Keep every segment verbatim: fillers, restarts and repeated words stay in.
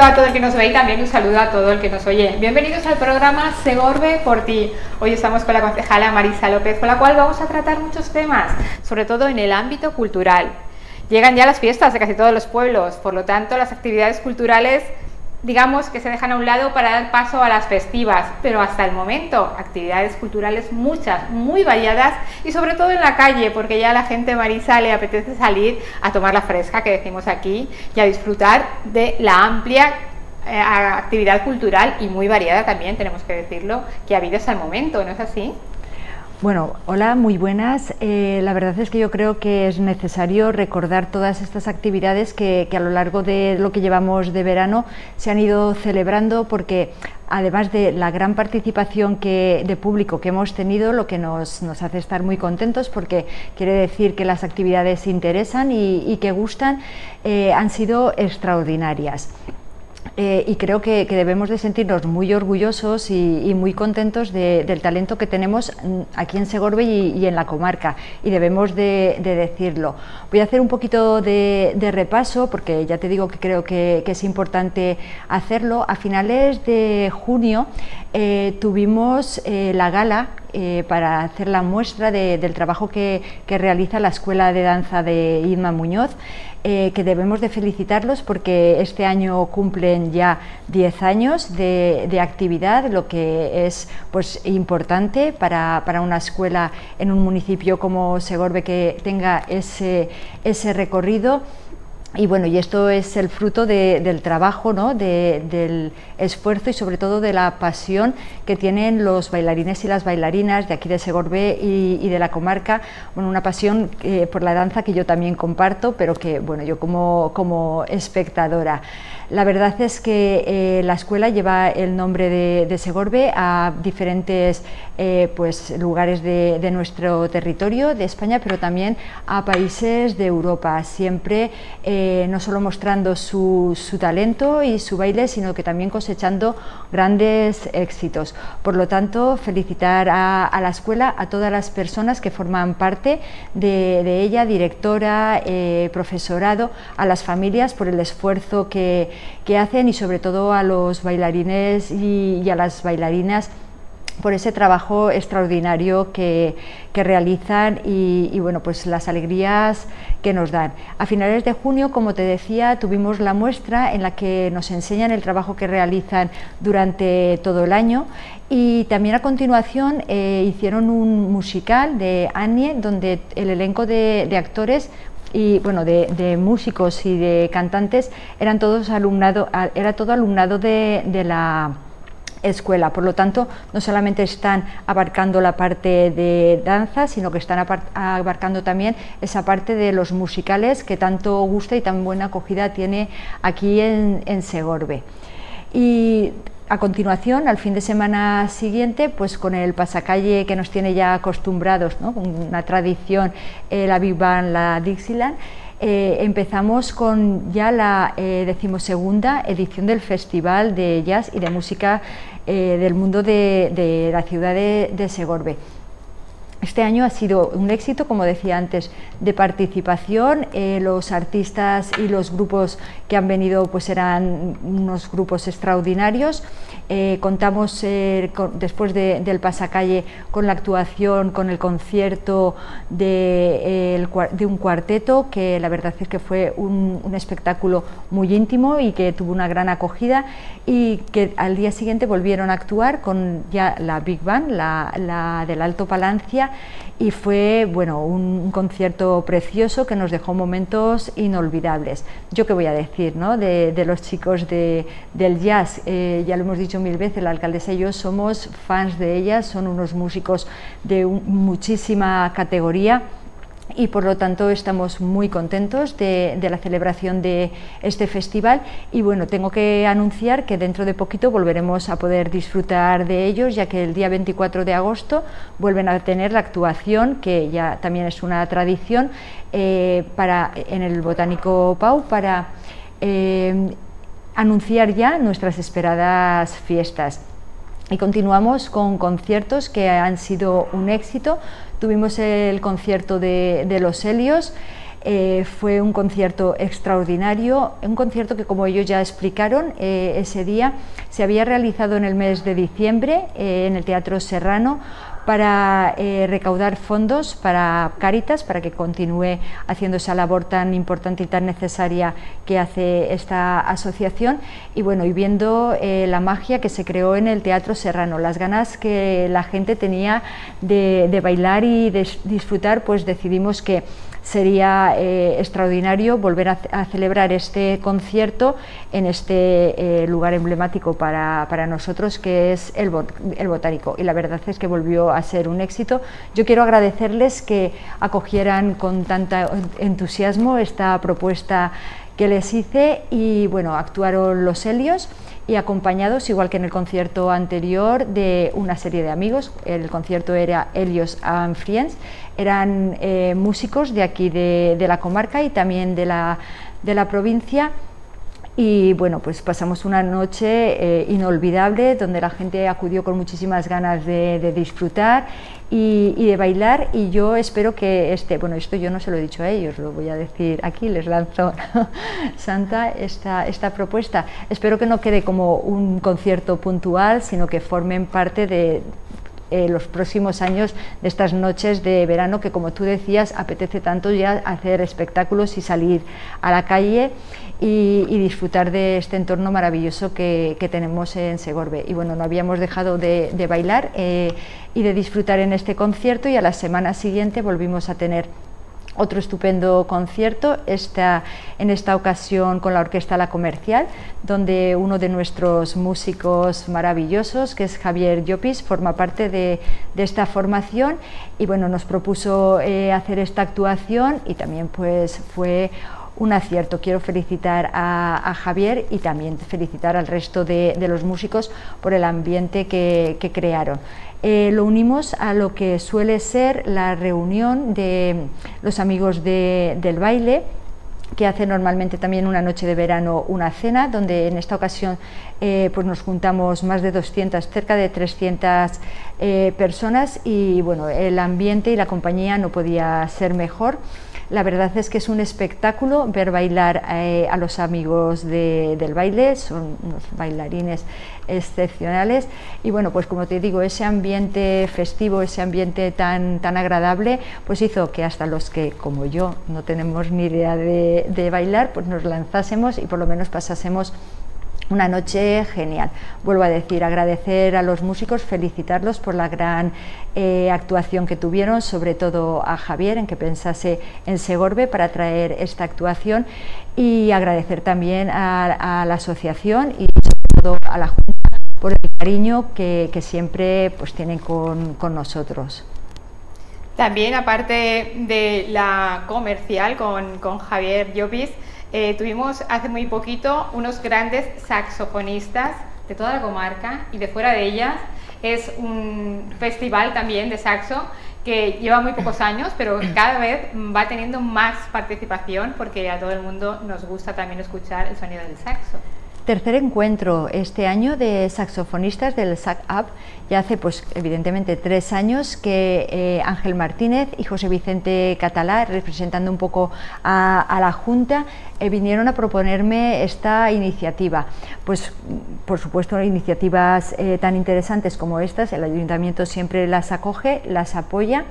a todo el que nos ve y también un saludo a todo el que nos oye. Bienvenidos al programa Segorbe por ti. Hoy estamos con la concejala Marisa López, con la cual vamos a tratar muchos temas, sobre todo en el ámbito cultural. Llegan ya las fiestas de casi todos los pueblos, por lo tanto las actividades culturales, digamos que se dejan a un lado para dar paso a las festivas, pero hasta el momento actividades culturales muchas, muy variadas y sobre todo en la calle, porque ya a la gente, Marisa, le apetece salir a tomar la fresca, que decimos aquí, y a disfrutar de la amplia eh, actividad cultural y muy variada también, tenemos que decirlo, que ha habido hasta el momento, ¿no es así? Bueno, hola, muy buenas. Eh, la verdad es que yo creo que es necesario recordar todas estas actividades que, que a lo largo de lo que llevamos de verano se han ido celebrando, porque además de la gran participación que, de público que hemos tenido, lo que nos, nos hace estar muy contentos, porque quiere decir que las actividades interesan y, y que gustan, eh, han sido extraordinarias. Eh, y creo que, que debemos de sentirnos muy orgullosos y, y muy contentos de, del talento que tenemos aquí en Segorbe y, y en la comarca, y debemos de, de decirlo. Voy a hacer un poquito de, de repaso, porque ya te digo que creo que, que es importante hacerlo. A finales de junio eh, tuvimos eh, la gala eh, para hacer la muestra de, del trabajo que, que realiza la Escuela de Danza de Irma Muñoz, Eh, que debemos de felicitarlos porque este año cumplen ya diez años de, de actividad, lo que es pues importante para, para una escuela en un municipio como Segorbe que tenga ese, ese recorrido. Y bueno, y esto es el fruto de, del trabajo, ¿no? de, del esfuerzo y sobre todo de la pasión que tienen los bailarines y las bailarinas de aquí de Segorbe y, y de la comarca. Bueno, una pasión eh, por la danza que yo también comparto, pero que bueno, yo como, como espectadora. La verdad es que eh, la escuela lleva el nombre de, de Segorbe a diferentes eh, pues, lugares de, de nuestro territorio, de España, pero también a países de Europa, siempre eh, no solo mostrando su, su talento y su baile, sino que también cosechando grandes éxitos. Por lo tanto, felicitar a, a la escuela, a todas las personas que forman parte de, de ella, directora, eh, profesorado, a las familias por el esfuerzo que que hacen y sobre todo a los bailarines y, y a las bailarinas por ese trabajo extraordinario que, que realizan y, y bueno, pues las alegrías que nos dan. A finales de junio, como te decía, tuvimos la muestra en la que nos enseñan el trabajo que realizan durante todo el año, y también a continuación eh, hicieron un musical de Annie, donde el elenco de, de actores y bueno, de, de músicos y de cantantes eran todos alumnado, era todo alumnado de, de la escuela. Por lo tanto, no solamente están abarcando la parte de danza, sino que están abarcando también esa parte de los musicales que tanto gusta y tan buena acogida tiene aquí en, en Segorbe. Y a continuación, al fin de semana siguiente, pues con el pasacalle que nos tiene ya acostumbrados, ¿no? Una tradición, eh, la Big Band, la Dixieland, eh, empezamos con ya la eh, decimosegunda edición del Festival de Jazz y de Música eh, del Mundo de, de la ciudad de, de Segorbe. Este año ha sido un éxito, como decía antes, de participación. Eh, los artistas y los grupos que han venido pues eran unos grupos extraordinarios. Eh, contamos eh, con, después de, del pasacalle con la actuación, con el concierto de, eh, el, de un cuarteto, que la verdad es que fue un, un espectáculo muy íntimo y que tuvo una gran acogida, y que al día siguiente volvieron a actuar con ya la Big Band, la, la del Alto Palancia, y fue bueno, un, un concierto precioso que nos dejó momentos inolvidables. Yo qué voy a decir, ¿no? de, de los chicos de, del jazz, eh, ya lo hemos dicho mil veces, la alcaldesa y yo somos fans de ellas, son unos músicos de un, muchísima categoría, y por lo tanto estamos muy contentos de, de la celebración de este festival. Y bueno, tengo que anunciar que dentro de poquito volveremos a poder disfrutar de ellos, ya que el día veinticuatro de agosto vuelven a tener la actuación, que ya también es una tradición, eh, para, en el Botánico Pau, para eh, anunciar ya nuestras esperadas fiestas. Y continuamos con conciertos que han sido un éxito. Tuvimos el concierto de, de Los Helios, Eh, fue un concierto extraordinario, un concierto que, como ellos ya explicaron, eh, ese día se había realizado en el mes de diciembre eh, en el Teatro Serrano para eh, recaudar fondos para Cáritas, para que continúe haciendo esa labor tan importante y tan necesaria que hace esta asociación. Y bueno, y viendo eh, la magia que se creó en el Teatro Serrano, las ganas que la gente tenía de, de bailar y de disfrutar, pues decidimos que sería eh, extraordinario volver a, a celebrar este concierto en este eh, lugar emblemático para, para nosotros, que es el, bot, el Botánico, y la verdad es que volvió a ser un éxito. Yo quiero agradecerles que acogieran con tanto entusiasmo esta propuesta que les hice, y bueno, actuaron los Helios, y acompañados, igual que en el concierto anterior, de una serie de amigos. El concierto era Helios and Friends, eran eh, músicos de aquí de, de la comarca y también de la, de la provincia. Y bueno, pues pasamos una noche eh, inolvidable, donde la gente acudió con muchísimas ganas de, de disfrutar y, y de bailar, y yo espero que este, bueno, esto yo no se lo he dicho a ellos, lo voy a decir aquí, les lanzo Santa esta, esta propuesta. Espero que no quede como un concierto puntual, sino que formen parte de Eh, los próximos años de estas noches de verano, que, como tú decías, apetece tanto ya hacer espectáculos y salir a la calle y, y disfrutar de este entorno maravilloso que, que tenemos en Segorbe. Y bueno, no habíamos dejado de, de bailar eh, y de disfrutar en este concierto, y a la semana siguiente volvimos a tener otro estupendo concierto, esta, en esta ocasión con la Orquesta La Comercial, donde uno de nuestros músicos maravillosos, que es Javier Llopis, forma parte de, de esta formación, y bueno, nos propuso eh, hacer esta actuación, y también pues fue un acierto. Quiero felicitar a, a Javier, y también felicitar al resto de, de los músicos por el ambiente que, que crearon. Eh, lo unimos a lo que suele ser la reunión de los amigos de, del baile, que hace normalmente también una noche de verano una cena, donde en esta ocasión eh, pues nos juntamos más de doscientas, cerca de trescientas eh, personas, y bueno, el ambiente y la compañía no podía ser mejor. La verdad es que es un espectáculo ver bailar eh, a los amigos de, del baile, son unos bailarines excepcionales, y bueno, pues como te digo, ese ambiente festivo, ese ambiente tan, tan agradable, pues hizo que hasta los que, como yo, no tenemos ni idea de, de bailar, pues nos lanzásemos y por lo menos pasásemos una noche genial. Vuelvo a decir, agradecer a los músicos, felicitarlos por la gran eh, actuación que tuvieron, sobre todo a Javier, en que pensase en Segorbe para traer esta actuación, y agradecer también a, a la asociación y sobre todo a la Junta por el cariño que, que siempre pues tienen con, con nosotros. También, aparte de la comercial con, con Javier Llopis, Eh, tuvimos hace muy poquito unos grandes saxofonistas de toda la comarca y de fuera de ellas. Es un festival también de saxo que lleva muy pocos años, pero cada vez va teniendo más participación, porque a todo el mundo nos gusta también escuchar el sonido del saxo. Tercer encuentro este año de saxofonistas del S A C Up. Ya hace pues evidentemente tres años que eh, Ángel Martínez y José Vicente Catalá, representando un poco a, a la Junta, eh, vinieron a proponerme esta iniciativa. Pues por supuesto, iniciativas eh, tan interesantes como estas, el Ayuntamiento siempre las acoge, las apoya,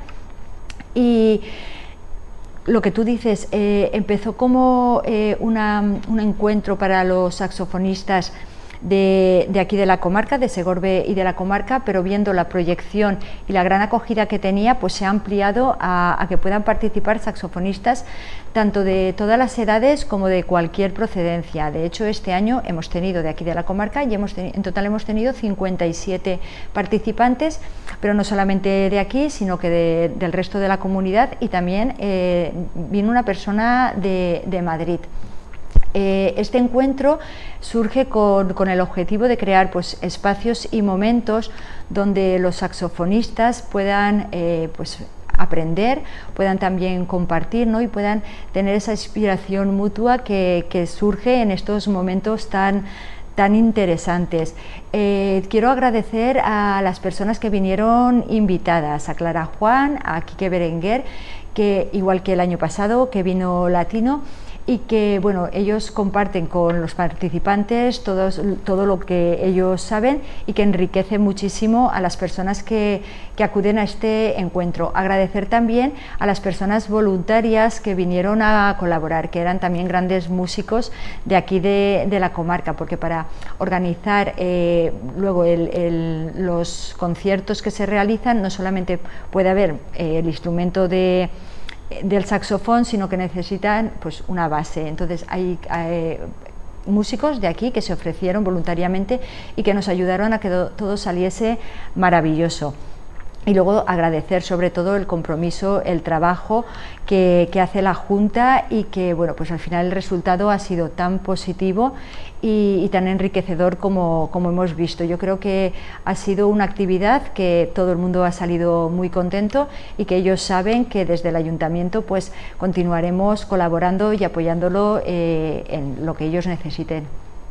y lo que tú dices, eh, empezó como eh, una, un encuentro para los saxofonistas de, de aquí de la comarca, de Segorbe y de la comarca, pero viendo la proyección y la gran acogida que tenía, pues se ha ampliado a, a que puedan participar saxofonistas tanto de todas las edades como de cualquier procedencia. De hecho, este año hemos tenido de aquí de la comarca, y hemos en total hemos tenido cincuenta y siete participantes, pero no solamente de aquí, sino que de, del resto de la comunidad, y también eh, vino una persona de, de Madrid. Eh, este encuentro surge con, con el objetivo de crear pues, espacios y momentos donde los saxofonistas puedan eh, pues, aprender, puedan también compartir, ¿no? Y puedan tener esa inspiración mutua que, que surge en estos momentos tan, tan interesantes. Eh, quiero agradecer a las personas que vinieron invitadas, a Clara Juan, a Quique Berenguer, que igual que el año pasado, que vino Latino, y que bueno, ellos comparten con los participantes todos, todo lo que ellos saben y que enriquece muchísimo a las personas que, que acuden a este encuentro. Agradecer también a las personas voluntarias que vinieron a colaborar, que eran también grandes músicos de aquí de, de la comarca, porque para organizar eh, luego el, el, los conciertos que se realizan no solamente puede haber eh, el instrumento de del saxofón, sino que necesitan pues una base. Entonces hay, hay músicos de aquí que se ofrecieron voluntariamente y que nos ayudaron a que todo saliese maravilloso. Y luego agradecer sobre todo el compromiso, el trabajo que, que hace la Junta, y que bueno, pues al final el resultado ha sido tan positivo y, y tan enriquecedor como, como hemos visto. Yo creo que ha sido una actividad que todo el mundo ha salido muy contento y que ellos saben que desde el Ayuntamiento pues continuaremos colaborando y apoyándolo eh, en lo que ellos necesiten.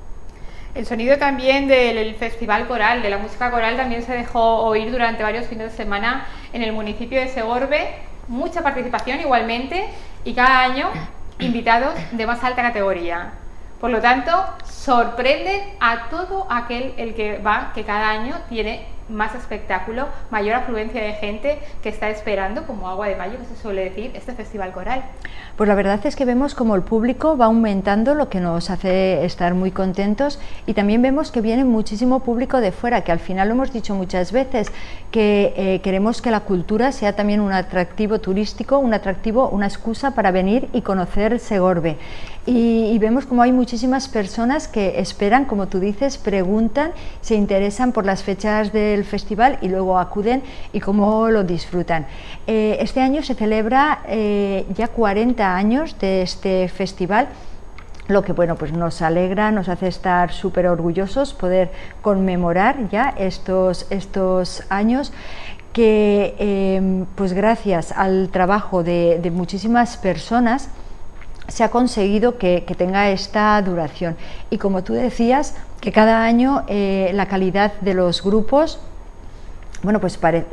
El sonido también del Festival Coral, de la música coral, también se dejó oír durante varios fines de semana en el municipio de Segorbe. Mucha participación igualmente y cada año invitados de más alta categoría. Por lo tanto, sorprende a todo aquel el que va, que cada año tiene más espectáculo, mayor afluencia de gente que está esperando, como agua de mayo, que se suele decir, este Festival Coral. Pues la verdad es que vemos como el público va aumentando, lo que nos hace estar muy contentos, y también vemos que viene muchísimo público de fuera, que al final lo hemos dicho muchas veces, que eh, queremos que la cultura sea también un atractivo turístico, un atractivo, una excusa para venir y conocer Segorbe. Y, y vemos como hay muchísimas personas que esperan, como tú dices, preguntan, se interesan por las fechas del festival y luego acuden y cómo lo disfrutan. Eh, este año se celebra eh, ya cuarenta años de este festival, lo que bueno, pues nos alegra, nos hace estar súper orgullosos poder conmemorar ya estos, estos años que eh, pues gracias al trabajo de, de muchísimas personas se ha conseguido que, que tenga esta duración. Y como tú decías, que cada año eh, la calidad de los grupos, bueno, pues parece,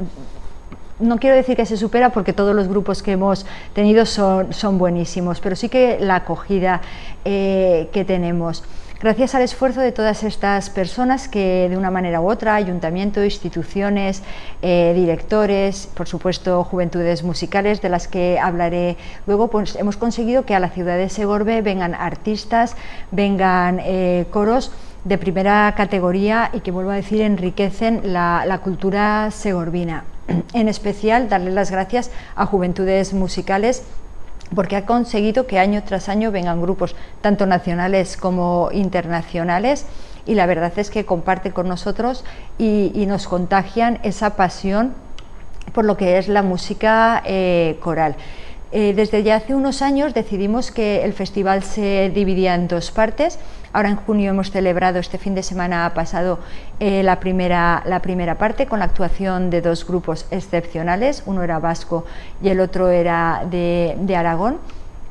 no quiero decir que se supera, porque todos los grupos que hemos tenido son, son buenísimos, pero sí que la acogida eh, que tenemos. Gracias al esfuerzo de todas estas personas que de una manera u otra, ayuntamiento, instituciones, eh, directores, por supuesto juventudes musicales, de las que hablaré luego, pues hemos conseguido que a la ciudad de Segorbe vengan artistas, vengan eh, coros de primera categoría y que, vuelvo a decir, enriquecen la, la cultura segorbina. En especial, darle las gracias a Juventudes Musicales, porque ha conseguido que año tras año vengan grupos tanto nacionales como internacionales, y la verdad es que comparten con nosotros y, y nos contagian esa pasión por lo que es la música eh, coral. Eh, desde ya hace unos años decidimos que el festival se dividía en dos partes. Ahora en junio hemos celebrado este fin de semana pasado eh, la, primera, la primera parte, con la actuación de dos grupos excepcionales, uno era vasco y el otro era de, de Aragón.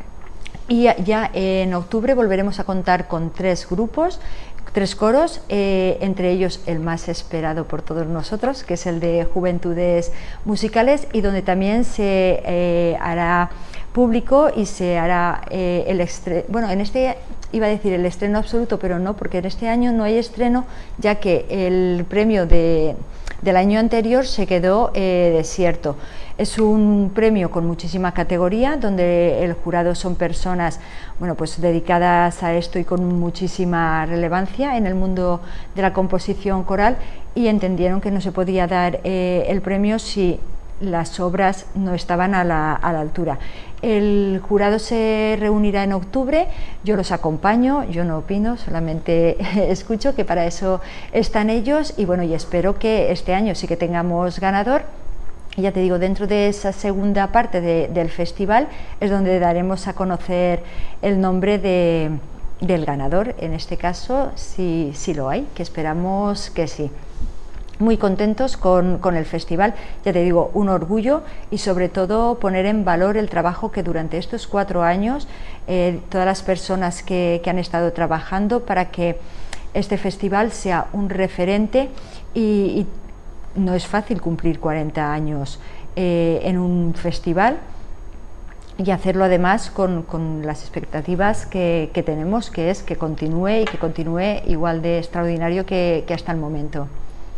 Y ya en octubre volveremos a contar con tres grupos, tres coros, eh, entre ellos el más esperado por todos nosotros, que es el de Juventudes Musicales, y donde también se eh, hará público y se hará eh, el estreno, bueno, en este iba a decir el estreno absoluto, pero no, porque en este año no hay estreno, ya que el premio de, del año anterior se quedó eh, desierto. Es un premio con muchísima categoría, donde el jurado son personas, bueno, pues dedicadas a esto y con muchísima relevancia en el mundo de la composición coral, y entendieron que no se podía dar eh, el premio si las obras no estaban a la, a la altura. El jurado se reunirá en octubre, yo los acompaño, yo no opino, solamente escucho, que para eso están ellos, y bueno, y espero que este año sí que tengamos ganador. Y ya te digo, dentro de esa segunda parte de, del festival es donde daremos a conocer el nombre de, del ganador, en este caso, si, si lo hay, que esperamos que sí. Muy contentos con, con el festival, ya te digo, un orgullo, y sobre todo poner en valor el trabajo que durante estos cuatro años, eh, todas las personas que, que han estado trabajando para que este festival sea un referente, y, y no es fácil cumplir cuarenta años eh, en un festival, y hacerlo además con, con las expectativas que, que tenemos, que es que continúe y que continúe igual de extraordinario que, que hasta el momento.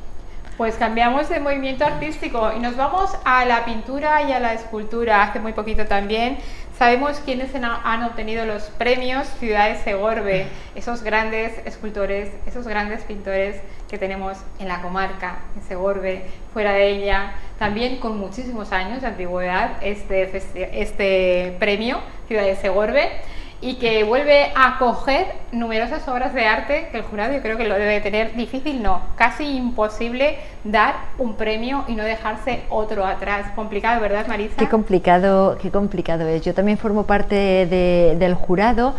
Pues cambiamos de movimiento artístico y nos vamos a la pintura y a la escultura. Hace muy poquito también sabemos quiénes han obtenido los premios Ciudad de Segorbe, esos grandes escultores, esos grandes pintores que tenemos en la comarca, en Segorbe, fuera de ella, también con muchísimos años de antigüedad este, este premio Ciudad de Segorbe, y que vuelve a acoger numerosas obras de arte que el jurado yo creo que lo debe tener difícil, no, casi imposible dar un premio y no dejarse otro atrás. Complicado, ¿verdad, Marisa? Qué complicado, qué complicado es. Yo también formo parte de, del jurado.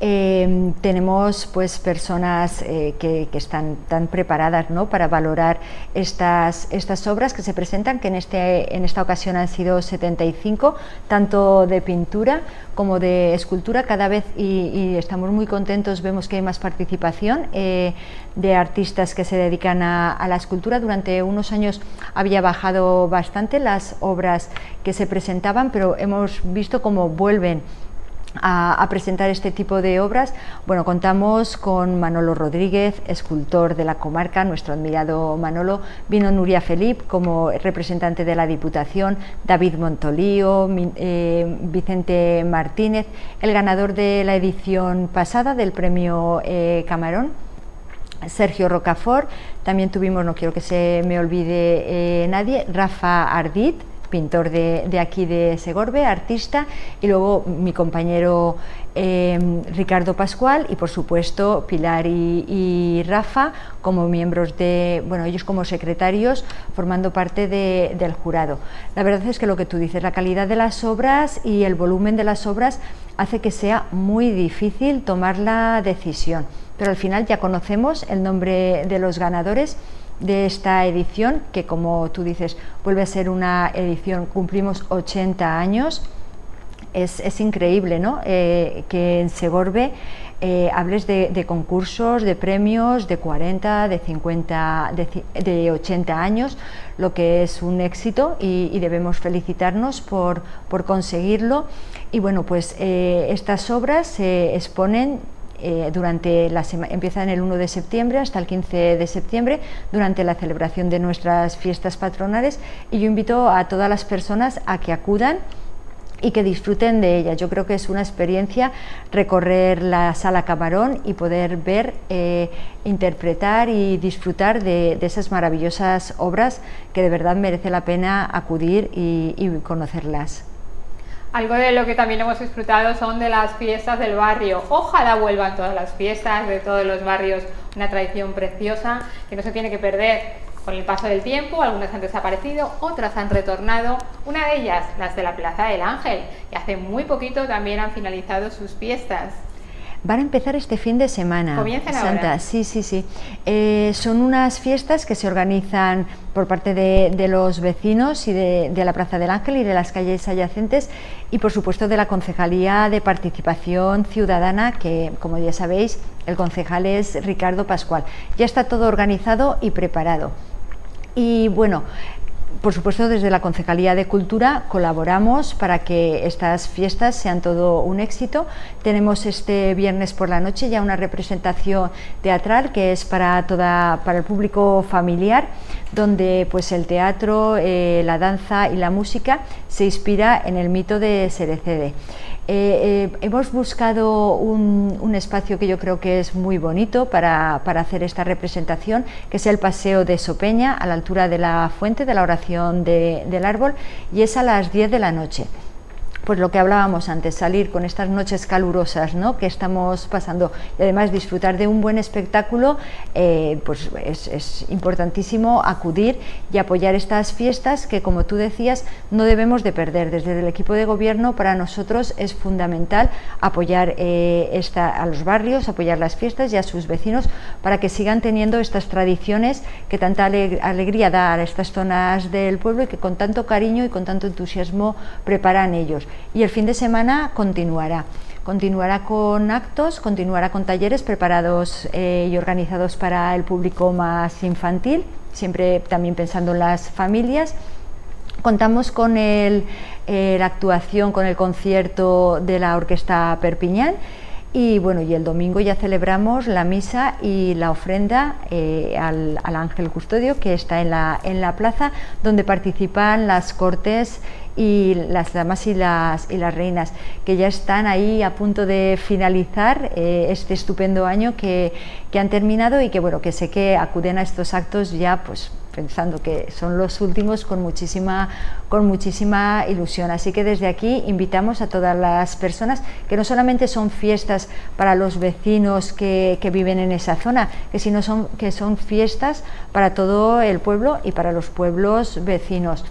Eh, tenemos pues personas eh, que, que están tan preparadas, ¿no?, para valorar estas, estas obras que se presentan, que en, este, en esta ocasión han sido setenta y cinco, tanto de pintura como de escultura, cada vez, y, y estamos muy contentos, vemos que hay más participación eh, de artistas que se dedican a, a la escultura. Durante unos años había bajado bastante las obras que se presentaban, pero hemos visto cómo vuelven A, a presentar este tipo de obras. Bueno, contamos con Manolo Rodríguez, escultor de la comarca, nuestro admirado Manolo. Vino Nuria Felip como representante de la Diputación, David Montolío, eh, Vicente Martínez, el ganador de la edición pasada del premio eh, Camarón, Sergio Rocafort. También tuvimos, no quiero que se me olvide eh, nadie, Rafa Ardit, pintor de, de aquí de Segorbe, artista, y luego mi compañero eh, Ricardo Pascual, y por supuesto Pilar y, y Rafa como miembros de, bueno, ellos como secretarios formando parte de, del jurado. La verdad es que lo que tú dices, la calidad de las obras y el volumen de las obras hace que sea muy difícil tomar la decisión, pero al final ya conocemos el nombre de los ganadores de esta edición, que como tú dices vuelve a ser una edición, cumplimos ochenta años. Es, es increíble, ¿no?, eh, que en Segorbe eh, hables de, de concursos, de premios de cuarenta, de cincuenta, de, de ochenta años, lo que es un éxito, y, y debemos felicitarnos por, por conseguirlo. Y bueno, pues eh, estas obras se exponen Eh, durante la semana, empiezan el uno de septiembre hasta el quince de septiembre, durante la celebración de nuestras fiestas patronales, y yo invito a todas las personas a que acudan y que disfruten de ella. Yo creo que es una experiencia recorrer la Sala Camarón y poder ver, eh, interpretar y disfrutar de, de esas maravillosas obras que de verdad merece la pena acudir y, y conocerlas. Algo de lo que también hemos disfrutado son de las fiestas del barrio. Ojalá vuelvan todas las fiestas de todos los barrios, una tradición preciosa que no se tiene que perder con el paso del tiempo. Algunas han desaparecido, otras han retornado. Una de ellas, las de la Plaza del Ángel, que hace muy poquito también han finalizado sus fiestas. Van a empezar este fin de semana. ¿Comienzan Santa, ahora? sí, sí, sí. Eh, son unas fiestas que se organizan por parte de, de los vecinos y de, de la Plaza del Ángel y de las calles adyacentes, y por supuesto de la Concejalía de Participación Ciudadana, que como ya sabéis el concejal es Ricardo Pascual. Ya está todo organizado y preparado. Y bueno, por supuesto desde la Concejalía de Cultura colaboramos para que estas fiestas sean todo un éxito. Tenemos este viernes por la noche ya una representación teatral que es para, toda, para el público familiar, donde pues el teatro, eh, la danza y la música se inspira en el mito de Cerecede. Eh, eh, hemos buscado un, un espacio que yo creo que es muy bonito para, para hacer esta representación, que es el Paseo de Sopeña, a la altura de la fuente de la oración de, del árbol, y es a las diez de la noche. Pues lo que hablábamos antes, salir con estas noches calurosas, ¿no?, que estamos pasando, y además disfrutar de un buen espectáculo, eh, pues es, es importantísimo acudir y apoyar estas fiestas que, como tú decías, no debemos de perder. Desde el equipo de gobierno para nosotros es fundamental apoyar eh, esta, a los barrios, apoyar las fiestas y a sus vecinos para que sigan teniendo estas tradiciones que tanta aleg alegría da a estas zonas del pueblo y que con tanto cariño y con tanto entusiasmo preparan ellos. Y el fin de semana continuará, continuará con actos, continuará con talleres preparados eh, y organizados para el público más infantil, siempre también pensando en las familias. Contamos con el, eh, la actuación, con el concierto de la Orquesta Perpiñán. Y bueno, y el domingo ya celebramos la misa y la ofrenda eh, al, al ángel custodio, que está en la, en la plaza, donde participan las cortes y las damas y las, y las reinas, que ya están ahí a punto de finalizar eh, este estupendo año que, que han terminado, y que bueno, que sé que acuden a estos actos ya pues pensando que son los últimos con muchísima, con muchísima ilusión. Así que desde aquí invitamos a todas las personas, que no solamente son fiestas para los vecinos que, que viven en esa zona, que sino son, que son fiestas para todo el pueblo y para los pueblos vecinos.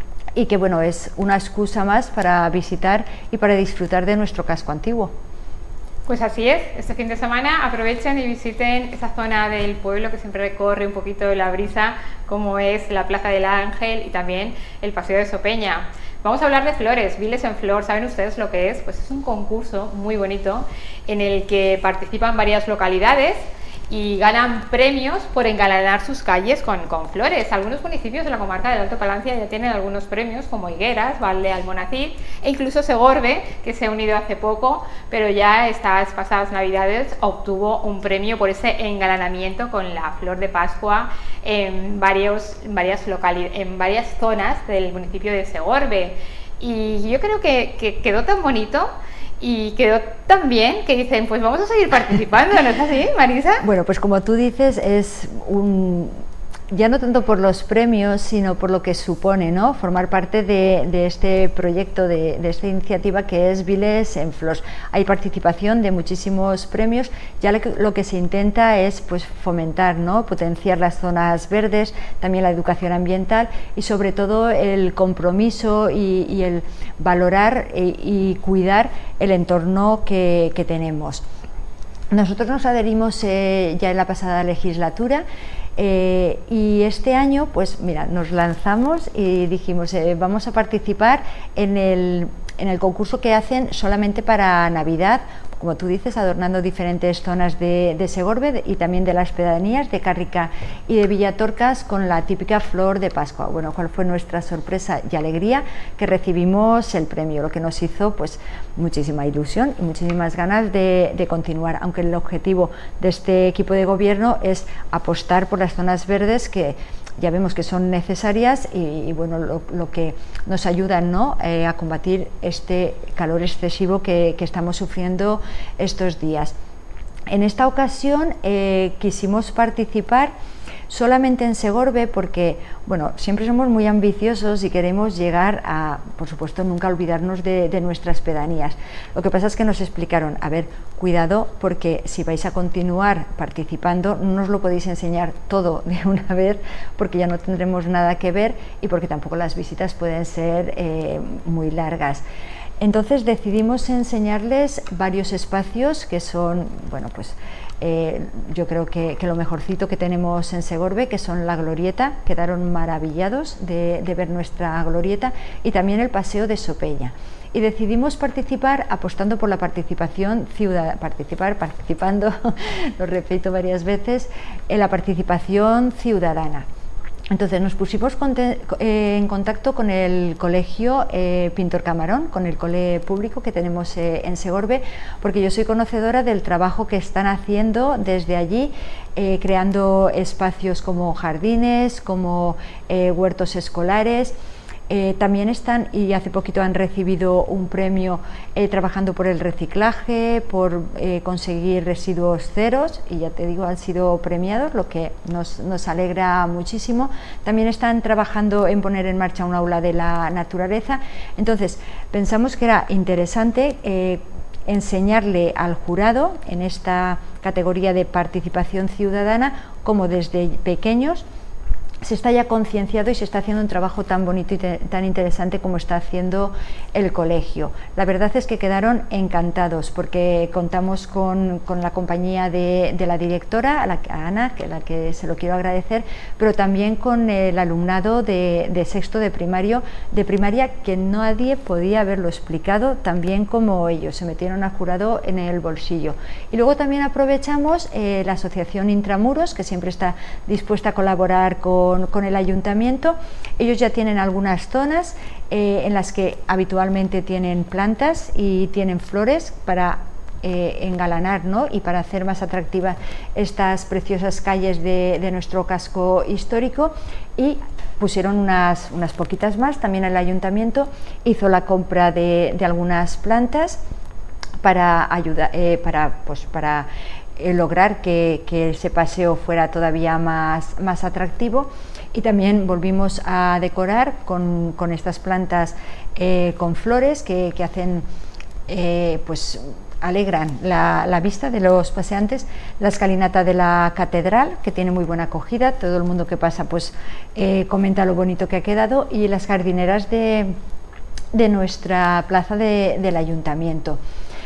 Y que bueno, es una excusa más para visitar y para disfrutar de nuestro casco antiguo. Pues así es, este fin de semana aprovechen y visiten esa zona del pueblo que siempre recorre un poquito la brisa, como es la Plaza del Ángel y también el Paseo de Sopeña. Vamos a hablar de flores, Viles en Flor. ¿Saben ustedes lo que es? Pues es un concurso muy bonito en el que participan varias localidades y ganan premios por engalanar sus calles con, con flores. Algunos municipios de la comarca del Alto Palancia ya tienen algunos premios, como Higueras, Valde, Almonacid e incluso Segorbe, que se ha unido hace poco, pero ya estas pasadas navidades obtuvo un premio por ese engalanamiento con la flor de Pascua en, varios, en, varias, localidades, en varias zonas del municipio de Segorbe. Y yo creo que, que quedó tan bonito y quedó tan bien que dicen, pues vamos a seguir participando, ¿no es así, Marisa? Bueno, pues como tú dices, es un... ya no tanto por los premios, sino por lo que supone, ¿no?, formar parte de, de este proyecto, de, de esta iniciativa que es Viles en Flors. Hay participación de muchísimos premios. Ya lo que, lo que se intenta es pues fomentar, ¿no?, potenciar las zonas verdes, también la educación ambiental y sobre todo el compromiso y, y el valorar y, y cuidar el entorno que, que tenemos. Nosotros nos adherimos eh, ya en la pasada legislatura. Eh, y este año, pues mira, nos lanzamos y dijimos, eh, vamos a participar en el, en el concurso que hacen solamente para Navidad, como tú dices, adornando diferentes zonas de, de Segorbe y también de las pedanías de Cárrica y de Villatorcas con la típica flor de Pascua. Bueno, ¿cuál fue nuestra sorpresa y alegría? Que recibimos el premio, lo que nos hizo pues muchísima ilusión y muchísimas ganas de, de continuar, aunque el objetivo de este equipo de gobierno es apostar por las zonas verdes, que ya vemos que son necesarias y, y bueno, lo, lo que nos ayudan, ¿no?, eh, a combatir este calor excesivo que, que estamos sufriendo estos días. En esta ocasión eh, quisimos participar solamente en Segorbe porque, bueno, siempre somos muy ambiciosos y queremos llegar a, por supuesto, nunca olvidarnos de, de nuestras pedanías. Lo que pasa es que nos explicaron, a ver, cuidado, porque si vais a continuar participando no os lo podéis enseñar todo de una vez, porque ya no tendremos nada que ver y porque tampoco las visitas pueden ser eh, muy largas. Entonces decidimos enseñarles varios espacios que son, bueno, pues eh, yo creo que, que lo mejorcito que tenemos en Segorbe, que son la glorieta. Quedaron maravillados de, de ver nuestra glorieta, y también el paseo de Sopeña. Y decidimos participar apostando por la participación ciudadana, participar, participando, lo repito varias veces, en la participación ciudadana. Entonces nos pusimos en contacto con el colegio eh, Pintor Camarón, con el cole público que tenemos eh, en Segorbe, porque yo soy conocedora del trabajo que están haciendo desde allí, eh, creando espacios como jardines, como eh, huertos escolares. Eh, también están, y hace poquito han recibido un premio eh, trabajando por el reciclaje, por eh, conseguir residuos ceros, y ya te digo, han sido premiados, lo que nos, nos alegra muchísimo. También están trabajando en poner en marcha un aula de la naturaleza. Entonces pensamos que era interesante eh, enseñarle al jurado en esta categoría de participación ciudadana cómo desde pequeños se está ya concienciado y se está haciendo un trabajo tan bonito y te, tan interesante como está haciendo el colegio. La verdad es que quedaron encantados porque contamos con, con la compañía de, de la directora, a, la, a Ana, que a la que se lo quiero agradecer, pero también con el alumnado de, de sexto de, primario, de primaria, que nadie podía haberlo explicado tan bien como ellos. Se metieron al jurado en el bolsillo. Y luego también aprovechamos eh, la asociación Intramuros, que siempre está dispuesta a colaborar con con, con el ayuntamiento. Ellos ya tienen algunas zonas eh, en las que habitualmente tienen plantas y tienen flores para eh, engalanar, ¿no? Y para hacer más atractivas estas preciosas calles de, de nuestro casco histórico, y pusieron unas, unas poquitas más. También el ayuntamiento hizo la compra de, de algunas plantas para ayudar, eh, para, pues, para eh, lograr que, que ese paseo fuera todavía más, más atractivo. Y también volvimos a decorar con, con estas plantas eh, con flores que, que hacen, eh, pues alegran la, la vista de los paseantes. La escalinata de la catedral, que tiene muy buena acogida, todo el mundo que pasa pues eh, comenta lo bonito que ha quedado, y las jardineras de, de nuestra plaza de, del ayuntamiento.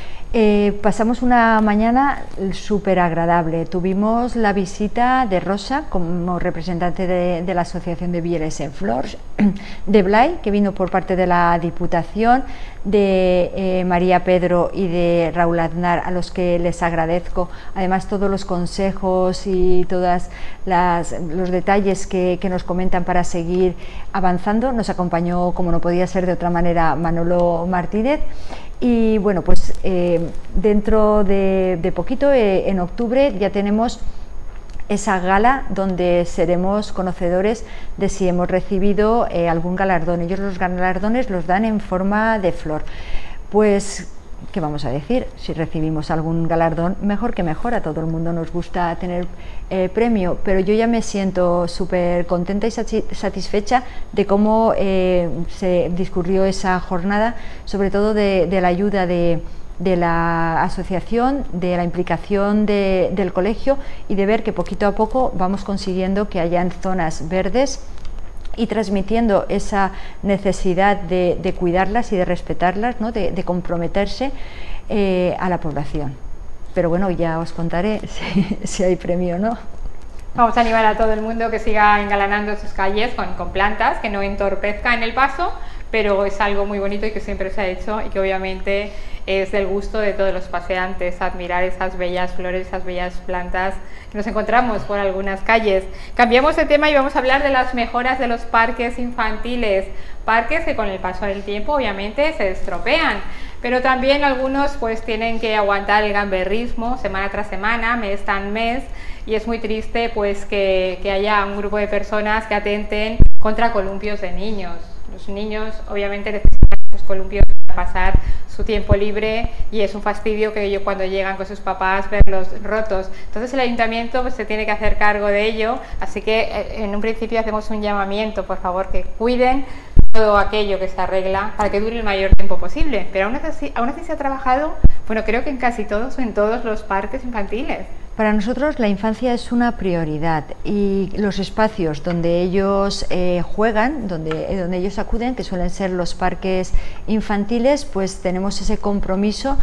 Eh, pasamos una mañana súper agradable. Tuvimos la visita de Rosa como representante de, de la Asociación de Bieles en Flors, de Blay, que vino por parte de la Diputación, de eh, María Pedro y de Raúl Aznar, a los que les agradezco además todos los consejos y todos los detalles que, que nos comentan para seguir avanzando. Nos acompañó, como no podía ser de otra manera, Manolo Martínez. Y bueno, pues eh, dentro de, de poquito, eh, en octubre, ya tenemos esa gala donde seremos conocedores de si hemos recibido eh, algún galardón. Ellos los galardones los dan en forma de flor. Pues, ¿qué vamos a decir? Si recibimos algún galardón, mejor que mejor. A todo el mundo nos gusta tener eh, premio, pero yo ya me siento súper contenta y satisfecha de cómo eh, se discurrió esa jornada, sobre todo de, de la ayuda de, de la asociación, de la implicación de, del colegio, y de ver que poquito a poco vamos consiguiendo que hayan zonas verdes y transmitiendo esa necesidad de, de cuidarlas y de respetarlas, ¿no? de, de comprometerse eh, a la población. Pero bueno, ya os contaré si, si hay premio o no. Vamos a animar a todo el mundo que siga engalanando sus calles con, con plantas, que no entorpezcan el paso, pero es algo muy bonito y que siempre se ha hecho, y que obviamente es del gusto de todos los paseantes admirar esas bellas flores, esas bellas plantas que nos encontramos por algunas calles. Cambiamos de tema y vamos a hablar de las mejoras de los parques infantiles, parques que con el paso del tiempo obviamente se estropean, pero también algunos pues tienen que aguantar el gamberrismo semana tras semana, mes tras mes, y es muy triste pues que, que haya un grupo de personas que atenten contra columpios de niños. Los niños obviamente necesitan los columpios para pasar su tiempo libre, y es un fastidio que ellos cuando llegan con sus papás verlos rotos. Entonces el ayuntamiento pues, se tiene que hacer cargo de ello, así que en un principio hacemos un llamamiento, por favor, que cuiden todo aquello que se arregla para que dure el mayor tiempo posible. Pero aún así, aún así se ha trabajado, bueno, creo que en casi todos o en todos los parques infantiles. Para nosotros la infancia es una prioridad, y los espacios donde ellos eh, juegan, donde, eh, donde ellos acuden, que suelen ser los parques infantiles, pues tenemos ese compromiso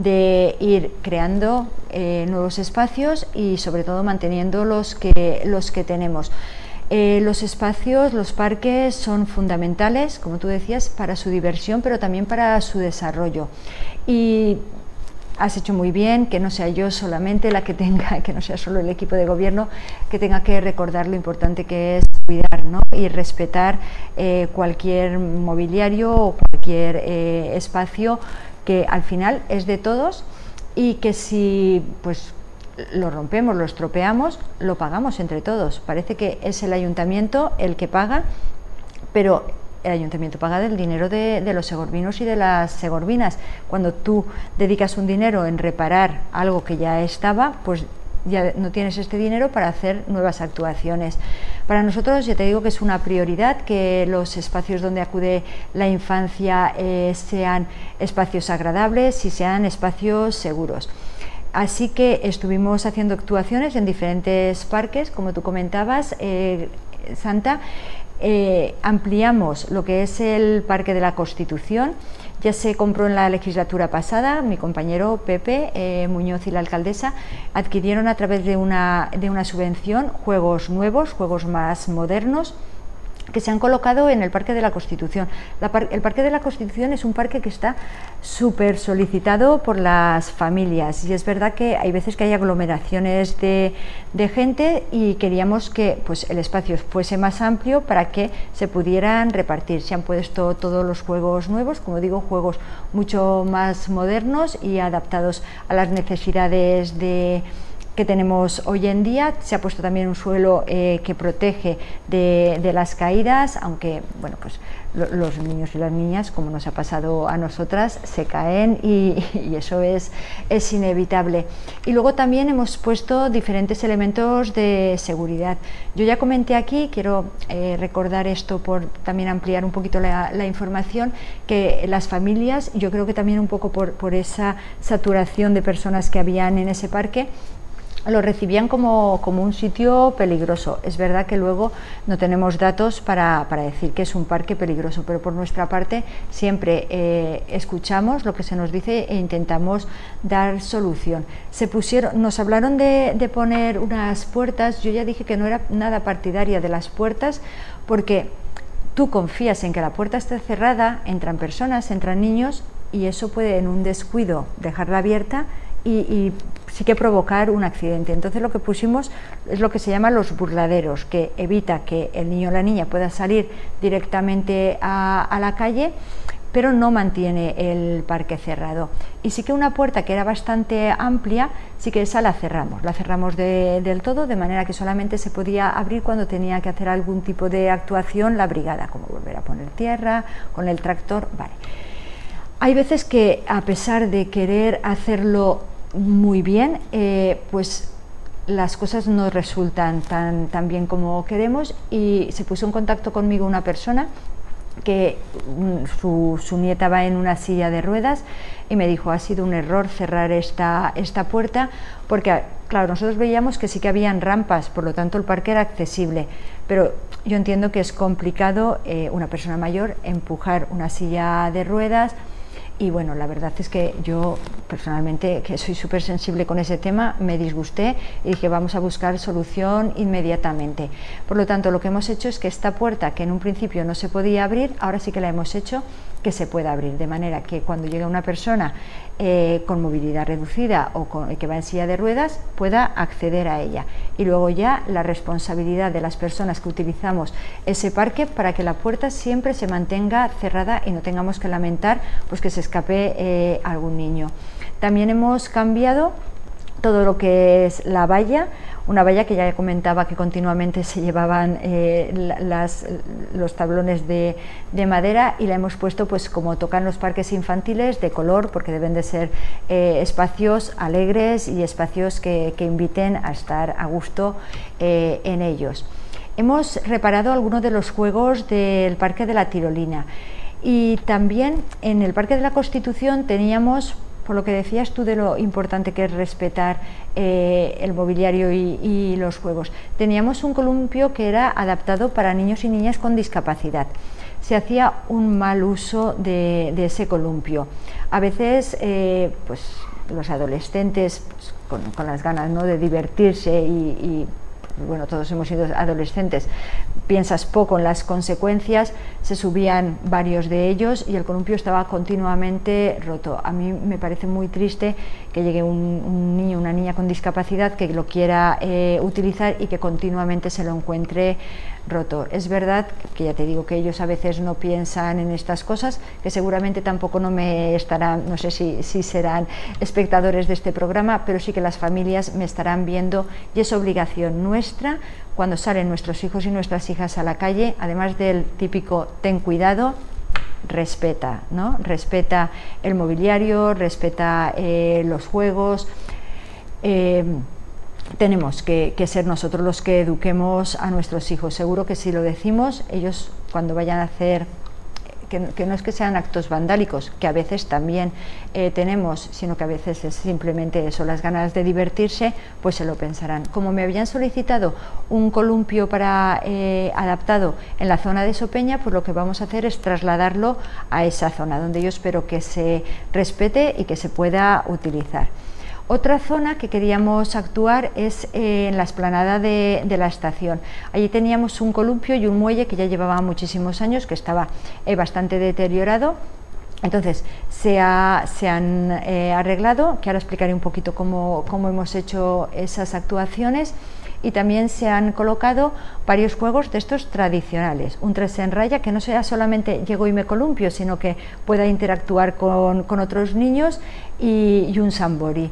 de ir creando eh, nuevos espacios y sobre todo manteniendo los que, los que tenemos. Eh, los espacios, los parques son fundamentales, como tú decías, para su diversión, pero también para su desarrollo. Y has hecho muy bien que no sea yo solamente la que tenga, que no sea solo el equipo de gobierno que tenga que recordar lo importante que es cuidar, ¿no? Y respetar eh, cualquier mobiliario o cualquier eh, espacio que al final es de todos, y que si pues lo rompemos, lo estropeamos, lo pagamos entre todos. Parece que es el ayuntamiento el que paga, pero el ayuntamiento paga del dinero de, de los segorvinos y de las segorvinas. Cuando tú dedicas un dinero en reparar algo que ya estaba, pues ya no tienes este dinero para hacer nuevas actuaciones. Para nosotros, ya te digo que es una prioridad que los espacios donde acude la infancia eh, sean espacios agradables y sean espacios seguros. Así que estuvimos haciendo actuaciones en diferentes parques, como tú comentabas, eh, Santa. Eh, ampliamos lo que es el Parque de la Constitución. Ya se compró en la legislatura pasada, mi compañero Pepe eh, Muñoz y la alcaldesa adquirieron a través de una, de una subvención juegos nuevos, juegos más modernos, que se han colocado en el Parque de la Constitución. La par el Parque de la Constitución es un parque que está súper solicitado por las familias y es verdad que hay veces que hay aglomeraciones de, de gente y queríamos que pues, el espacio fuese más amplio para que se pudieran repartir. Se han puesto todos los juegos nuevos, como digo, juegos mucho más modernos y adaptados a las necesidades de que tenemos hoy en día. Se ha puesto también un suelo eh, que protege de, de las caídas, aunque bueno, pues lo, los niños y las niñas, como nos ha pasado a nosotras, se caen y, y eso es, es inevitable. Y luego también hemos puesto diferentes elementos de seguridad. Yo ya comenté aquí, quiero eh, recordar esto por también ampliar un poquito la, la información, que las familias, yo creo que también un poco por, por esa saturación de personas que habían en ese parque, lo recibían como, como un sitio peligroso. Es verdad que luego no tenemos datos para, para decir que es un parque peligroso, pero por nuestra parte siempre eh, escuchamos lo que se nos dice e intentamos dar solución. Se pusieron, nos hablaron de, de poner unas puertas. Yo ya dije que no era nada partidaria de las puertas, porque tú confías en que la puerta esté cerrada, entran personas, entran niños, y eso puede en un descuido dejarla abierta y, y sí que provocar un accidente. Entonces lo que pusimos es lo que se llama los burladeros, que evita que el niño o la niña pueda salir directamente a, a la calle, pero no mantiene el parque cerrado. Y sí que una puerta que era bastante amplia, sí que esa la cerramos, la cerramos de, del todo, de manera que solamente se podía abrir cuando tenía que hacer algún tipo de actuación la brigada, como volver a poner tierra, con el tractor, vale. Hay veces que, a pesar de querer hacerlo muy bien, eh, pues las cosas no resultan tan, tan bien como queremos, y se puso en contacto conmigo una persona que su, su nieta va en una silla de ruedas y me dijo: ha sido un error cerrar esta, esta puerta, porque claro, nosotros veíamos que sí que habían rampas, por lo tanto el parque era accesible, pero yo entiendo que es complicado eh, una persona mayor empujar una silla de ruedas. Y bueno, la verdad es que yo personalmente, que soy súper sensible con ese tema, me disgusté y dije: vamos a buscar solución inmediatamente. Por lo tanto, lo que hemos hecho es que esta puerta, que en un principio no se podía abrir, ahora sí que la hemos hecho que se pueda abrir, de manera que cuando llegue una persona eh, con movilidad reducida o con, que va en silla de ruedas, pueda acceder a ella. Y luego ya la responsabilidad de las personas que utilizamos ese parque para que la puerta siempre se mantenga cerrada y no tengamos que lamentar pues que se escape eh, algún niño. También hemos cambiado todo lo que es la valla, una valla que ya comentaba que continuamente se llevaban eh, las, los tablones de, de madera, y la hemos puesto, pues como tocan los parques infantiles, de color, porque deben de ser eh, espacios alegres y espacios que, que inviten a estar a gusto eh, en ellos. Hemos reparado algunos de los juegos del Parque de la Tirolina, y también en el Parque de la Constitución teníamos, por lo que decías tú de lo importante que es respetar eh, el mobiliario y, y los juegos, teníamos un columpio que era adaptado para niños y niñas con discapacidad. Se hacía un mal uso de, de ese columpio. A veces eh, pues, los adolescentes, pues, con, con las ganas, ¿no?, de divertirse y, y bueno, todos hemos sido adolescentes, piensas poco en las consecuencias, se subían varios de ellos y el columpio estaba continuamente roto. A mí me parece muy triste que llegue un, un niño o una niña con discapacidad que lo quiera eh, utilizar y que continuamente se lo encuentre roto. Es verdad que ya te digo que ellos a veces no piensan en estas cosas, que seguramente tampoco no me estarán, no sé si, si serán espectadores de este programa, pero sí que las familias me estarán viendo, y es obligación nuestra, cuando salen nuestros hijos y nuestras hijas a la calle, además del típico ten cuidado, respeta, ¿no? Respeta el mobiliario, respeta eh, los juegos. Eh, tenemos que, que ser nosotros los que eduquemos a nuestros hijos. Seguro que si lo decimos, ellos cuando vayan a hacer, que, que no es que sean actos vandálicos, que a veces también eh, tenemos, sino que a veces es simplemente eso, las ganas de divertirse, pues se lo pensarán. Como me habían solicitado un columpio para eh, adaptado en la zona de Sopeña, pues lo que vamos a hacer es trasladarlo a esa zona, donde yo espero que se respete y que se pueda utilizar. Otra zona que queríamos actuar es eh, en la explanada de, de la estación. Allí teníamos un columpio y un muelle que ya llevaba muchísimos años, que estaba eh, bastante deteriorado. Entonces se, ha, se han eh, arreglado, que ahora explicaré un poquito cómo, cómo hemos hecho esas actuaciones, y también se han colocado varios juegos de estos tradicionales, un tres en raya que no sea solamente llego y me columpio, sino que pueda interactuar con, con otros niños, y, y un sambori.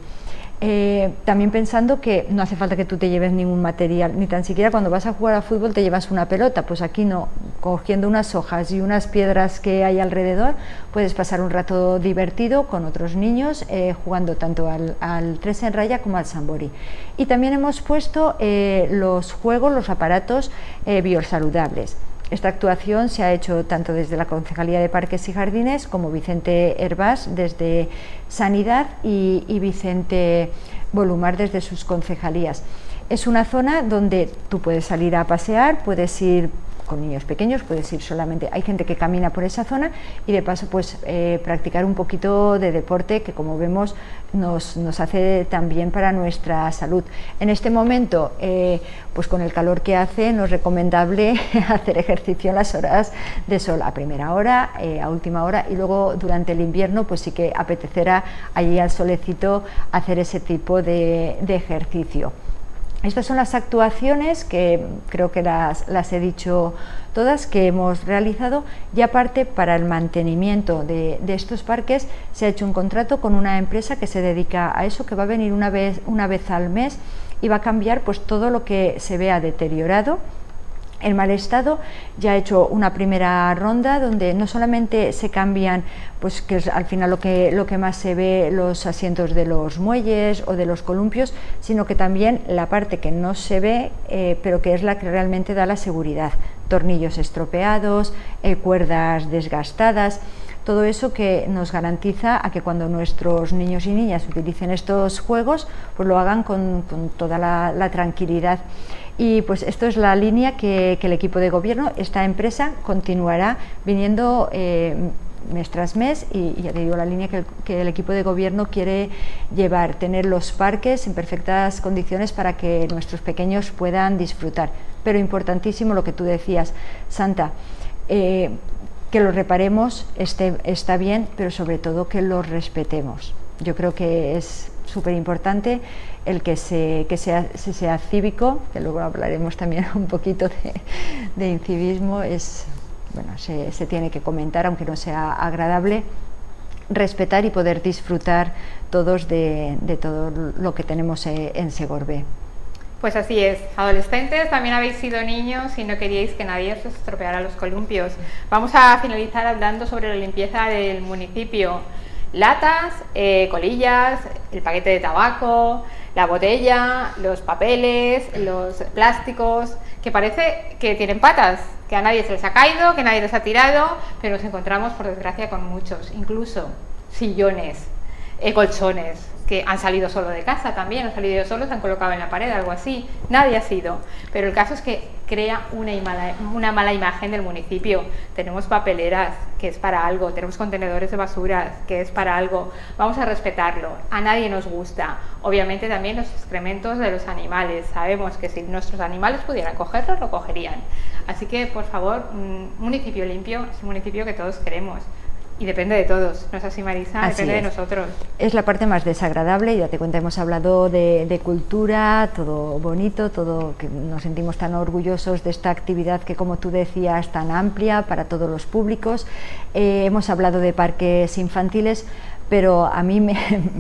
Eh, también pensando que no hace falta que tú te lleves ningún material, ni tan siquiera cuando vas a jugar a fútbol te llevas una pelota, pues aquí no, cogiendo unas hojas y unas piedras que hay alrededor puedes pasar un rato divertido con otros niños eh, jugando tanto al, al tres en raya como al sambori. Y también hemos puesto eh, los juegos, los aparatos eh, biosaludables. Esta actuación se ha hecho tanto desde la Concejalía de Parques y Jardines como Vicente Hervás desde Sanidad y, y Vicente Bolumar desde sus concejalías. Es una zona donde tú puedes salir a pasear, puedes ir con niños pequeños, puedes ir solamente, hay gente que camina por esa zona y de paso pues eh, practicar un poquito de deporte que, como vemos, nos, nos hace también para nuestra salud. En este momento eh, pues con el calor que hace no es recomendable hacer ejercicio en las horas de sol, a primera hora, eh, a última hora, y luego durante el invierno pues sí que apetecerá allí al solecito hacer ese tipo de, de ejercicio. Estas son las actuaciones que creo que las, las he dicho todas, que hemos realizado, y aparte para el mantenimiento de, de estos parques se ha hecho un contrato con una empresa que se dedica a eso, que va a venir una vez, una vez al mes y va a cambiar pues todo lo que se vea deteriorado, en mal estado. Ya he hecho una primera ronda donde no solamente se cambian, pues que es al final lo que, lo que más se ve, los asientos de los muelles o de los columpios, sino que también la parte que no se ve, eh, pero que es la que realmente da la seguridad, tornillos estropeados, eh, cuerdas desgastadas, todo eso que nos garantiza a que cuando nuestros niños y niñas utilicen estos juegos, pues lo hagan con, con toda la, la tranquilidad. Y pues esto es la línea que, que el equipo de gobierno, esta empresa, continuará viniendo eh, mes tras mes, y, y ya te digo la línea que el, que el equipo de gobierno quiere llevar, tener los parques en perfectas condiciones para que nuestros pequeños puedan disfrutar. Pero importantísimo lo que tú decías, Santa, eh, que los reparemos esté, está bien, pero sobre todo que los respetemos. Yo creo que es súper importante el que, se, que sea, se sea cívico, que luego hablaremos también un poquito de, de incivismo, es, bueno, se, se tiene que comentar, aunque no sea agradable, respetar y poder disfrutar todos de, de todo lo que tenemos en Segorbe. Pues así es, adolescentes, también habéis sido niños y no queríais que nadie os estropeara los columpios. Vamos a finalizar hablando sobre la limpieza del municipio. Latas, eh, colillas, el paquete de tabaco, la botella, los papeles, los plásticos, que parece que tienen patas, que a nadie se les ha caído, que nadie les ha tirado, pero nos encontramos por desgracia con muchos, incluso sillones, eh, colchones, que han salido solo de casa también, han salido solos, se han colocado en la pared, algo así, nadie ha sido, pero el caso es que crea una mala, una mala imagen del municipio. Tenemos papeleras, que es para algo, tenemos contenedores de basura, que es para algo, vamos a respetarlo, a nadie nos gusta. Obviamente también los excrementos de los animales, sabemos que si nuestros animales pudieran cogerlos, lo cogerían, así que por favor, un municipio limpio es un municipio que todos queremos. Y depende de todos, ¿no es así, Marisa? Así depende es. de nosotros. Es la parte más desagradable, ya te cuento, hemos hablado de, de cultura, todo bonito, todo que nos sentimos tan orgullosos de esta actividad que, como tú decías, tan amplia para todos los públicos. Eh, hemos hablado de parques infantiles, pero a mí me,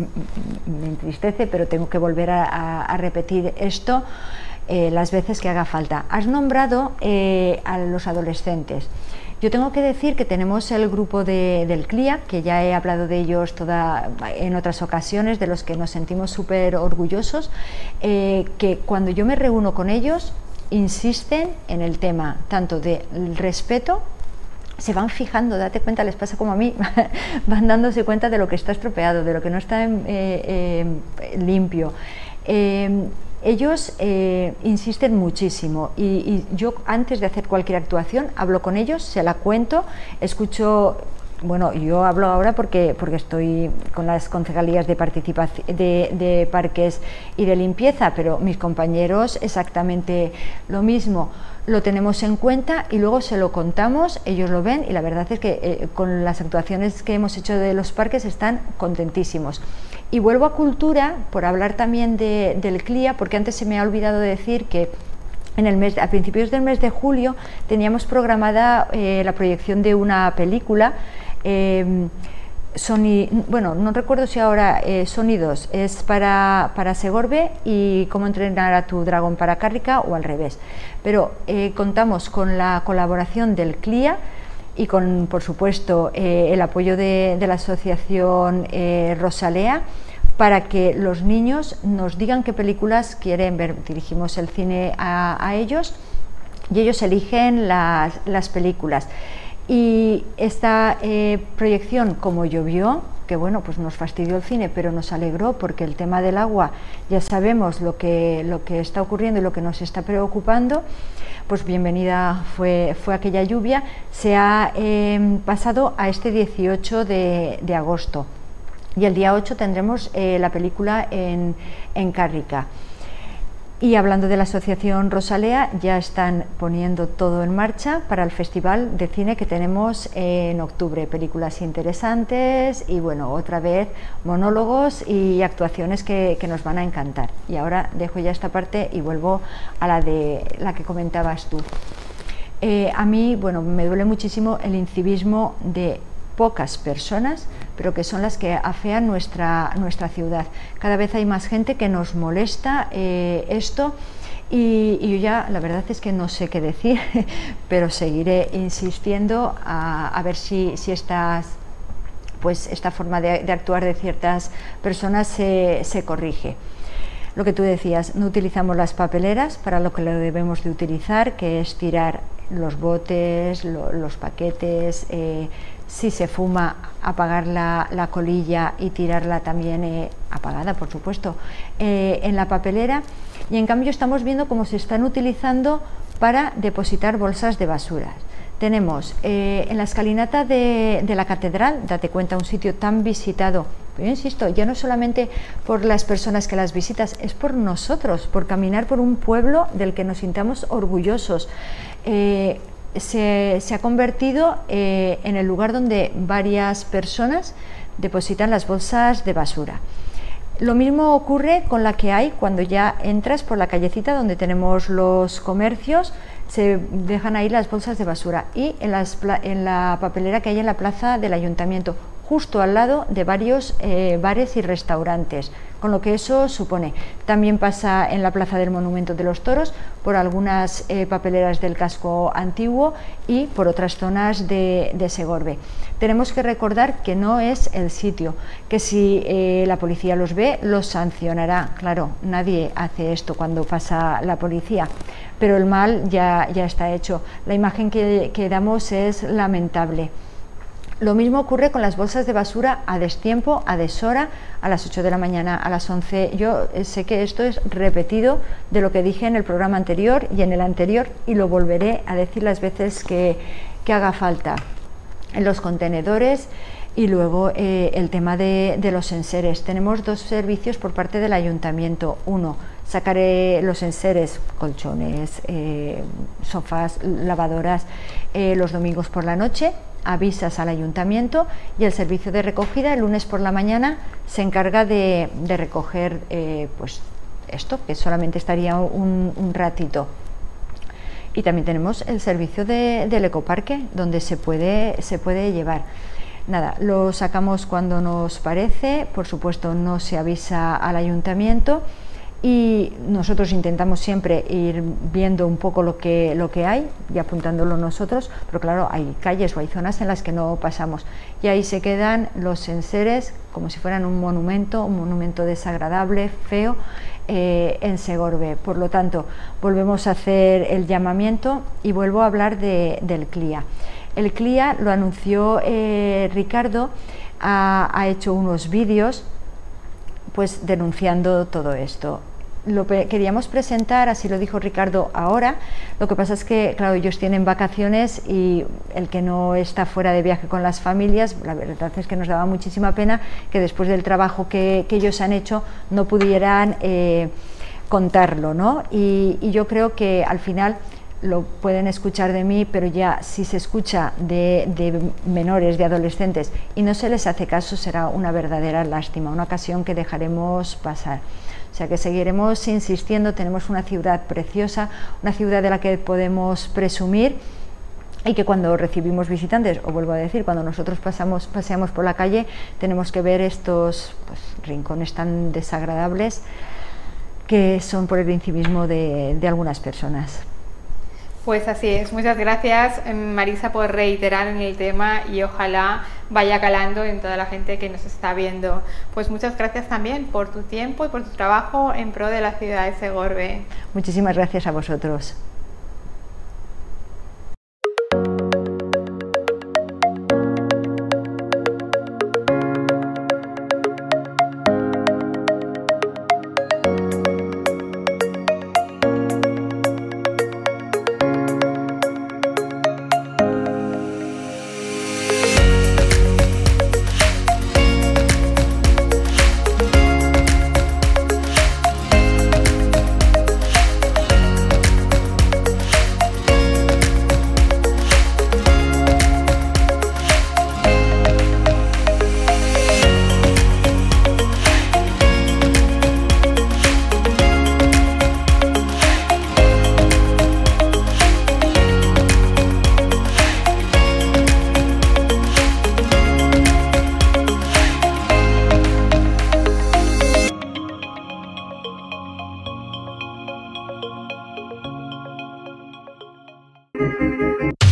me entristece, pero tengo que volver a, a, a repetir esto eh, las veces que haga falta. Has nombrado eh, a los adolescentes. Yo tengo que decir que tenemos el grupo de, del C L I A, que ya he hablado de ellos toda, en otras ocasiones, de los que nos sentimos súper orgullosos, eh, que cuando yo me reúno con ellos insisten en el tema tanto del respeto, se van fijando, date cuenta, les pasa como a mí, van dándose cuenta de lo que está estropeado, de lo que no está eh, eh, limpio. Eh, Ellos eh, insisten muchísimo y, y yo, antes de hacer cualquier actuación, hablo con ellos, se la cuento, escucho bueno, yo hablo ahora porque, porque estoy con las concejalías de, participación, de, de parques y de limpieza, pero mis compañeros exactamente lo mismo. Lo tenemos en cuenta y luego se lo contamos, ellos lo ven y la verdad es que eh, con las actuaciones que hemos hecho de los parques están contentísimos. Y vuelvo a cultura por hablar también de, del C L I A, porque antes se me ha olvidado decir que en el mes, a principios del mes de julio teníamos programada eh, la proyección de una película. Eh, Sony, bueno, no recuerdo si ahora eh, Sony dos es para, para Segorbe y Cómo entrenar a tu dragón para Cárrica o al revés, pero eh, contamos con la colaboración del C L I A y con, por supuesto, eh, el apoyo de, de la asociación eh, Rosalea, para que los niños nos digan qué películas quieren ver. Dirigimos el cine a, a ellos y ellos eligen las, las películas. Y esta eh, proyección, como llovió, que bueno, pues nos fastidió el cine, pero nos alegró porque el tema del agua, ya sabemos lo que, lo que está ocurriendo y lo que nos está preocupando, pues bienvenida fue, fue aquella lluvia. Se ha eh, pasado a este dieciocho de, de agosto y el día ocho tendremos eh, la película en, en Cárrica. Y hablando de la asociación Rosalea, ya están poniendo todo en marcha para el festival de cine que tenemos en octubre, películas interesantes y bueno, otra vez monólogos y actuaciones que, que nos van a encantar. Y ahora dejo ya esta parte y vuelvo a la de la que comentabas tú. Eh, a mí, bueno, me duele muchísimo el incivismo de pocas personas, pero que son las que afean nuestra, nuestra ciudad. Cada vez hay más gente que nos molesta eh, esto y, y yo ya la verdad es que no sé qué decir, pero seguiré insistiendo a, a ver si, si estas, pues esta forma de, de actuar de ciertas personas se, se corrige. Lo que tú decías, no utilizamos las papeleras para lo que lo debemos de utilizar, que es tirar los botes, lo, los paquetes, eh, si se fuma, apagar la, la colilla y tirarla también eh, apagada, por supuesto, eh, en la papelera. Y en cambio estamos viendo cómo se están utilizando para depositar bolsas de basura. Tenemos eh, en la escalinata de, de la catedral, date cuenta, un sitio tan visitado, pero yo insisto, ya no solamente por las personas que las visitas, es por nosotros, por caminar por un pueblo del que nos sintamos orgullosos. Eh, se, se ha convertido eh, en el lugar donde varias personas depositan las bolsas de basura. Lo mismo ocurre con la que hay cuando ya entras por la callecita donde tenemos los comercios, se dejan ahí las bolsas de basura, y en, las, en la papelera que hay en la plaza del ayuntamiento, justo al lado de varios eh, bares y restaurantes, con lo que eso supone. También pasa en la plaza del Monumento de los Toros, por algunas eh, papeleras del casco antiguo y por otras zonas de, de Segorbe. Tenemos que recordar que no es el sitio, que si eh, la policía los ve, los sancionará. Claro, nadie hace esto cuando pasa la policía, pero el mal ya, ya está hecho. La imagen que, que damos es lamentable. Lo mismo ocurre con las bolsas de basura a destiempo, a deshora, a las ocho de la mañana, a las once. Yo sé que esto es repetido de lo que dije en el programa anterior y en el anterior, y lo volveré a decir las veces que, que haga falta. En los contenedores y luego eh, el tema de, de los enseres. Tenemos dos servicios por parte del ayuntamiento. Uno, sacar eh, los enseres, colchones, eh, sofás, lavadoras, eh, los domingos por la noche, avisas al ayuntamiento, y el servicio de recogida el lunes por la mañana se encarga de, de recoger eh, pues esto, que solamente estaría un, un ratito. Y también tenemos el servicio de, del ecoparque, donde se puede, se puede llevar. Nada, lo sacamos cuando nos parece, por supuesto no se avisa al ayuntamiento, y nosotros intentamos siempre ir viendo un poco lo que, lo que hay y apuntándolo nosotros, pero claro, hay calles o hay zonas en las que no pasamos, y ahí se quedan los enseres como si fueran un monumento, un monumento desagradable, feo, eh, en Segorbe. Por lo tanto, volvemos a hacer el llamamiento y vuelvo a hablar de, del C L I A. El C L I A lo anunció eh, Ricardo, ha, ha hecho unos vídeos pues denunciando todo esto. lo queríamos presentar, así lo dijo Ricardo ahora, lo que pasa es que, claro, ellos tienen vacaciones y el que no está fuera de viaje con las familias, la verdad es que nos daba muchísima pena que después del trabajo que, que ellos han hecho no pudieran eh, contarlo, ¿no? Y, y yo creo que al final lo pueden escuchar de mí, pero ya si se escucha de, de menores, de adolescentes y no se les hace caso, será una verdadera lástima, una ocasión que dejaremos pasar. O sea que seguiremos insistiendo, tenemos una ciudad preciosa, una ciudad de la que podemos presumir y que cuando recibimos visitantes, o vuelvo a decir, cuando nosotros pasamos, paseamos por la calle, tenemos que ver estos pues, rincones tan desagradables que son por el incivismo de, de algunas personas. Pues así es, muchas gracias Marisa por reiterar en el tema y ojalá vaya calando en toda la gente que nos está viendo. Pues muchas gracias también por tu tiempo y por tu trabajo en pro de la ciudad de Segorbe. Muchísimas gracias a vosotros. Thank you.